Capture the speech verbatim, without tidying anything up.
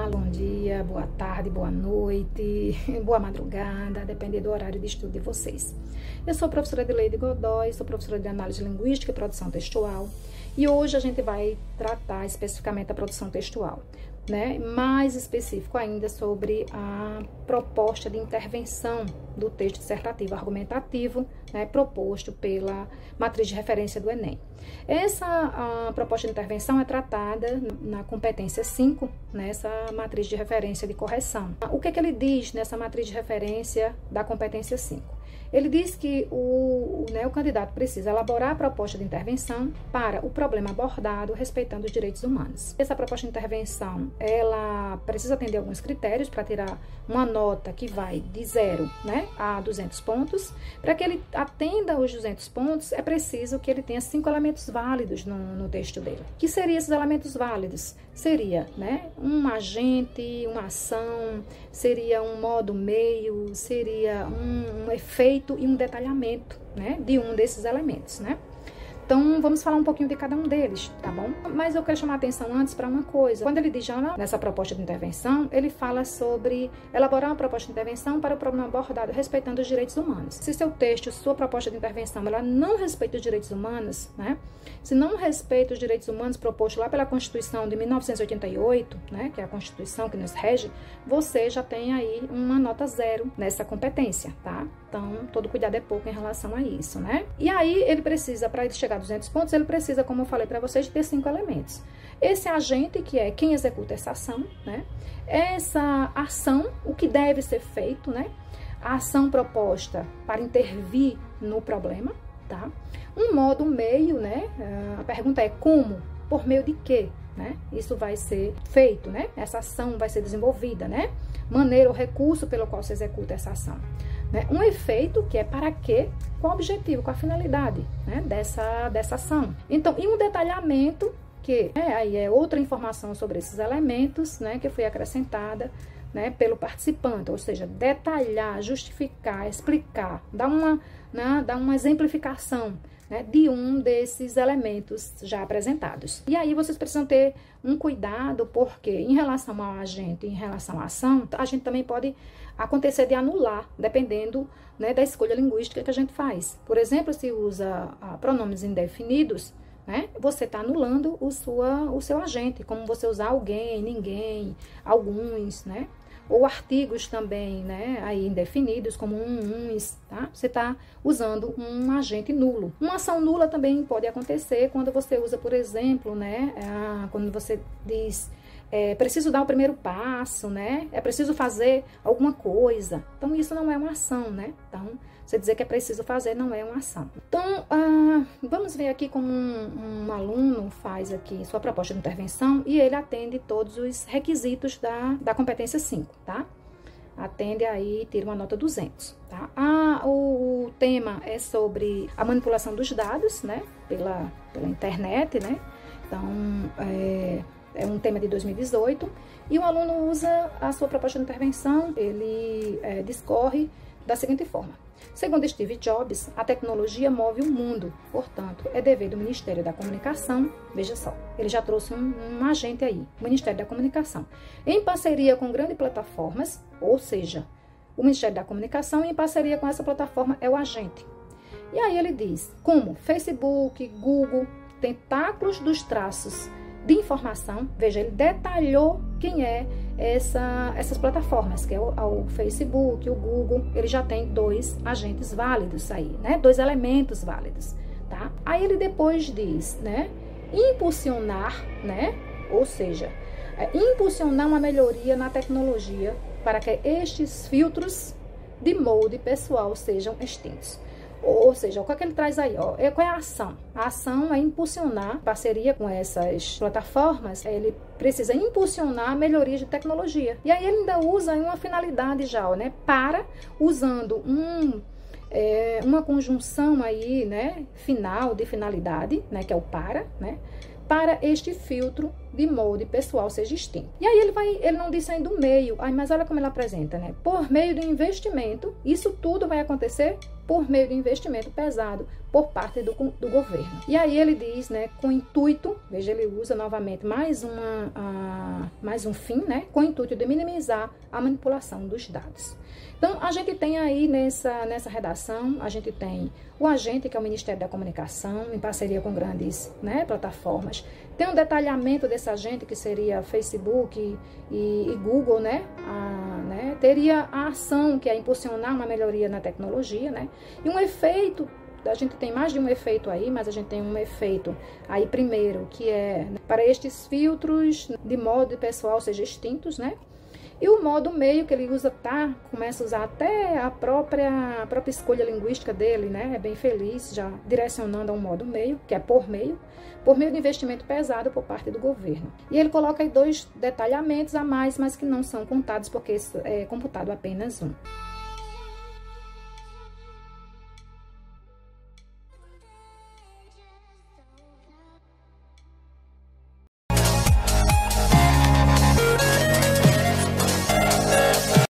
bom dia, boa tarde, boa noite, boa madrugada, depende do horário de estudo de vocês. Eu sou a professora Edileide Godoy, sou professora de Análise Linguística e Produção Textual, e hoje a gente vai tratar especificamente a produção textual, né? Mais específico ainda sobre a proposta de intervenção do texto dissertativo argumentativo, né, proposto pela matriz de referência do Enem. Essa a proposta de intervenção é tratada na competência cinco, nessa matriz de referência de correção. O que é que ele diz nessa matriz de referência da competência cinco? Ele diz que o, né, o candidato precisa elaborar a proposta de intervenção para o problema abordado respeitando os direitos humanos. Essa proposta de intervenção, ela precisa atender alguns critérios para tirar uma nota que vai de zero, né, a duzentos pontos. Para que ele atenda os duzentos pontos, é preciso que ele tenha cinco elementos válidos no, no texto dele. Que seriam esses elementos válidos? Seria, né, um agente, uma ação, seria um modo meio, seria um, um efeito e um detalhamento, né, de um desses elementos, né? Então, vamos falar um pouquinho de cada um deles, tá bom? Mas eu quero chamar a atenção antes para uma coisa. Quando ele diz já nessa proposta de intervenção, ele fala sobre elaborar uma proposta de intervenção para o problema abordado respeitando os direitos humanos. Se seu texto, sua proposta de intervenção, ela não respeita os direitos humanos, né? Se não respeita os direitos humanos propostos lá pela Constituição de mil novecentos e oitenta e oito, né, que é a Constituição que nos rege, você já tem aí uma nota zero nessa competência, tá? Então, todo cuidado é pouco em relação a isso, né? E aí, ele precisa, para ele chegar a duzentos pontos, ele precisa, como eu falei para vocês, de ter cinco elementos. Esse agente, que é quem executa essa ação, né? Essa ação, o que deve ser feito, né? A ação proposta para intervir no problema, tá? Um modo, um meio, né? A pergunta é como? Por meio de quê? Né? Isso vai ser feito, né? Essa ação vai ser desenvolvida, né? Maneira ou recurso pelo qual se executa essa ação. Né? Um efeito, que é para quê? Qual o objetivo, qual a finalidade, né, dessa, dessa ação. Então, e um detalhamento, que é, aí é outra informação sobre esses elementos, né, que foi acrescentada, né, pelo participante, ou seja, detalhar, justificar, explicar, dar uma, né, dar uma exemplificação, né, de um desses elementos já apresentados. E aí vocês precisam ter um cuidado, porque em relação ao agente, em relação à ação, a gente também pode acontecer de anular, dependendo, né, da escolha linguística que a gente faz. Por exemplo, se usa ah, pronomes indefinidos, né, você está anulando o, sua, o seu agente, como você usar alguém, ninguém, alguns, né? Ou artigos também, né, aí indefinidos, como um, uns, tá? Você está usando um agente nulo. Uma ação nula também pode acontecer quando você usa, por exemplo, né, a, quando você diz, é preciso dar o primeiro passo, né, é preciso fazer alguma coisa. Então, isso não é uma ação, né? Então, você dizer que é preciso fazer não é uma ação. Então, ah, vamos ver aqui como um, um aluno faz aqui sua proposta de intervenção e ele atende todos os requisitos da, da competência cinco, tá? Atende aí, tira uma nota duzentos, tá? Ah, o, o tema é sobre a manipulação dos dados, né? Pela, pela internet, né? Então, é... é um tema de dois mil e dezoito, e o aluno usa a sua proposta de intervenção, ele é, discorre da seguinte forma. Segundo Steve Jobs, a tecnologia move o mundo, portanto, é dever do Ministério da Comunicação, veja só, ele já trouxe um, um agente aí, o Ministério da Comunicação, em parceria com grandes plataformas, ou seja, o Ministério da Comunicação em parceria com essa plataforma é o agente. E aí ele diz, como Facebook, Google, tentáculos dos traços de informação, veja, ele detalhou quem é essa, essas plataformas, que é o, o Facebook, o Google, ele já tem dois agentes válidos aí, né? Dois elementos válidos, tá? Aí ele depois diz, né? Impulsionar, né? Ou seja, é, impulsionar uma melhoria na tecnologia para que estes filtros de molde pessoal sejam extintos. Ou seja, o que é que ele traz aí? Ó? Qual é a ação? A ação é impulsionar, parceria com essas plataformas, ele precisa impulsionar melhorias de tecnologia. E aí ele ainda usa uma finalidade já, ó, né? Para, usando um, é, uma conjunção aí, né? Final de finalidade, né? Que é o para, né? Para este filtro de molde pessoal seja extinto. E aí ele vai, ele não diz ainda o meio, ai, mas olha como ele apresenta, né? Por meio do investimento, isso tudo vai acontecer por meio de investimento pesado por parte do, do governo. E aí ele diz, né, com o intuito, veja, ele usa novamente mais, uma, a, mais um fim, né, com o intuito de minimizar a manipulação dos dados. Então, a gente tem aí nessa, nessa redação, a gente tem o agente, que é o Ministério da Comunicação, em parceria com grandes, né, plataformas. Tem um detalhamento desse agente, que seria Facebook e, e Google, né, a, né, teria a ação, que é impulsionar uma melhoria na tecnologia, né, e um efeito. A gente tem mais de um efeito aí, mas a gente tem um efeito aí primeiro, que é para estes filtros de modo pessoal seja extintos, né? E o modo meio que ele usa, tá? Começa a usar até a própria, a própria escolha linguística dele, né? É bem feliz, já direcionando a um modo meio, que é por meio, por meio de investimento pesado por parte do governo. E ele coloca aí dois detalhamentos a mais, mas que não são contados, porque é computado apenas um.